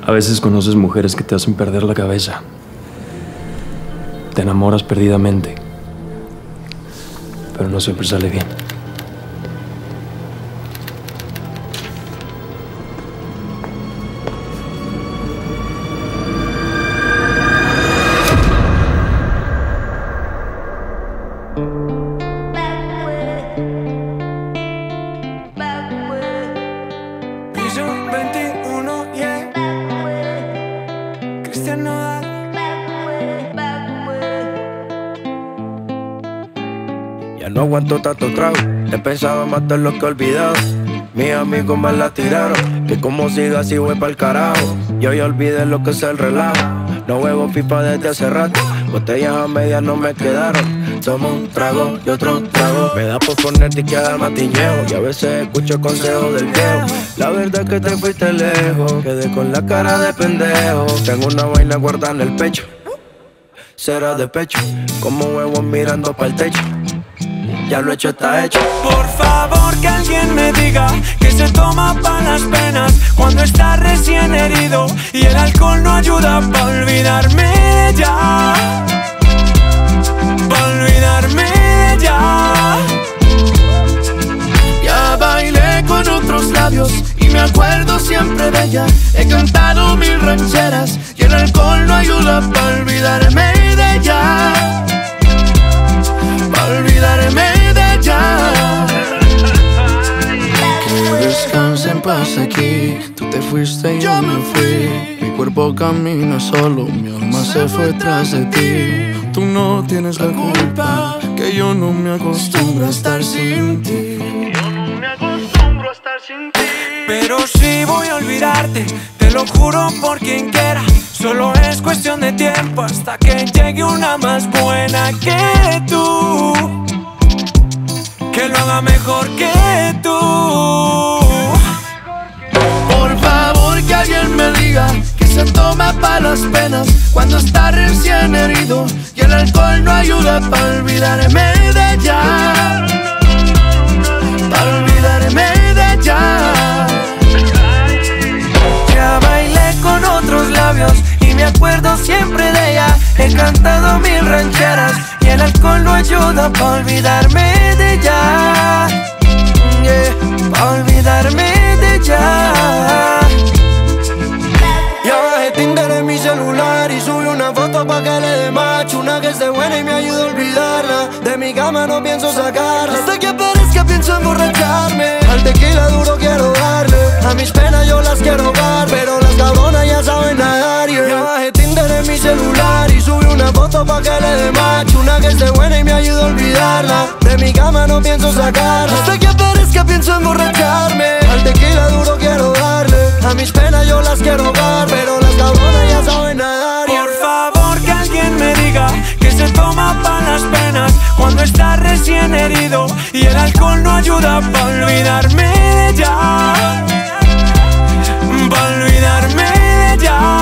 A veces conoces mujeres que te hacen perder la cabeza. Te enamoras perdidamente. Pero no siempre sale bien. Piso 21, yeah. Cristian Nodal. Ya no aguanto tanto trago, he pensado matar lo que he olvidado. Mis amigos me la tiraron, que como siga así voy pa'l carajo. Yo ya olvidé lo que es el relajo, no huevo pipa desde hace rato. Botellas a medias no me quedaron, tomo un trago y otro trago. Me da por ponerte y quedar matiñeo, y a veces escucho consejos del viejo. La verdad es que te fuiste lejos, quedé con la cara de pendejo. Tengo una vaina guardada en el pecho, será de pecho, como huevos mirando pa'l techo. Ya lo hecho está hecho. Por favor que alguien me diga que se toma pa' las penas cuando está recién herido y el alcohol no ayuda pa' olvidarme de ya. Pa' olvidarme de ya. Ya bailé con otros labios y me acuerdo siempre de ella. He cantado mil rancheras y el alcohol no ayuda pa' olvidarme de ella. Pa' olvidarme de ella. Que descanse en paz aquí. Tú te fuiste y yo me fui. Mi cuerpo camina solo, mi alma se fue tras de ti. Tú no tienes la culpa, que yo no me acostumbro a estar sin ti. Pero sí voy a olvidarte, te lo juro por quien quiera. Solo es cuestión de tiempo hasta que llegue una más buena que tú, que lo haga mejor que tú. Por favor que alguien me diga que se toma pa' las penas cuando está recién herido y el alcohol no ayuda pa' olvidarme de ella. Pa' olvidarme de ella. Ya bailé con otros labios y me acuerdo siempre de ella. He cantado mil rancheras y el alcohol no ayuda pa' olvidarme de ella. Yeah, pa' olvidarme de ella. Ya bajé Tinder en mi celular y subí una foto pa' que le dé match. Una que esté buena y me ayude a olvidarla. De mi cama no pienso sacarla. Hasta que aparezca pienso emborracharme. Al tequila duro quiero darle. A mis penas yo las quiero dar, pero las cabronas ya saben nadar, yeah. Ya bajé Tinder en mi celular y subí una foto pa' que le dé match. Una que esté buena y me ayude a olvidarla. De mi cama no pienso sacarla. Hasta que aparezca pienso emborracharme. Al tequila duro quiero darle. A mis penas yo las quiero dar, pero las cabronas ya saben nadar, yeah. Por favor que alguien me diga que se toma pa' las penas cuando está recién herido y el alcohol no ayuda pa' olvidarme de ya. Pa' olvidarme de ya.